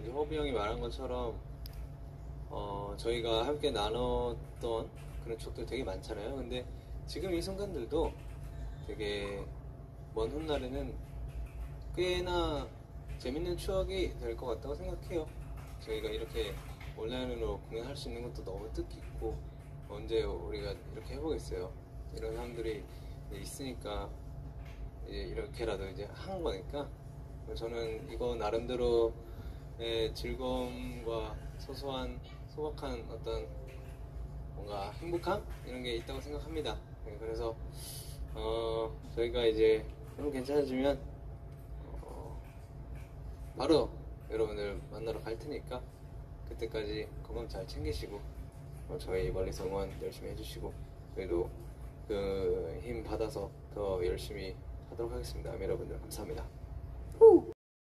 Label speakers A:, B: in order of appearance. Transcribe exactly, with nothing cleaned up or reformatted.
A: 이제 호비 형이 말한 것처럼 어, 저희가 함께 나눴던 그런 추억들 되게 많잖아요. 근데 지금 이 순간들도 되게 먼 훗날에는 꽤나 재밌는 추억이 될 것 같다고 생각해요. 저희가 이렇게 온라인으로 공연할 수 있는 것도 너무 뜻깊고, 언제 우리가 이렇게 해보겠어요. 이런 사람들이 있으니까 이제 이렇게라도 이제 한 거니까, 저는 이거 나름대로의 즐거움과 소소한 소박한 어떤 뭔가 행복함 이런 게 있다고 생각합니다. 네, 그래서 어, 저희가 이제 좀 괜찮아지면 어, 바로 여러분들 만나러 갈 테니까 그때까지 건강 잘 챙기시고 어, 저희 멀리서 응원 열심히 해주시고 저희도 그 힘 받아서 더 열심히 하도록 하겠습니다. 여러분들 감사합니다.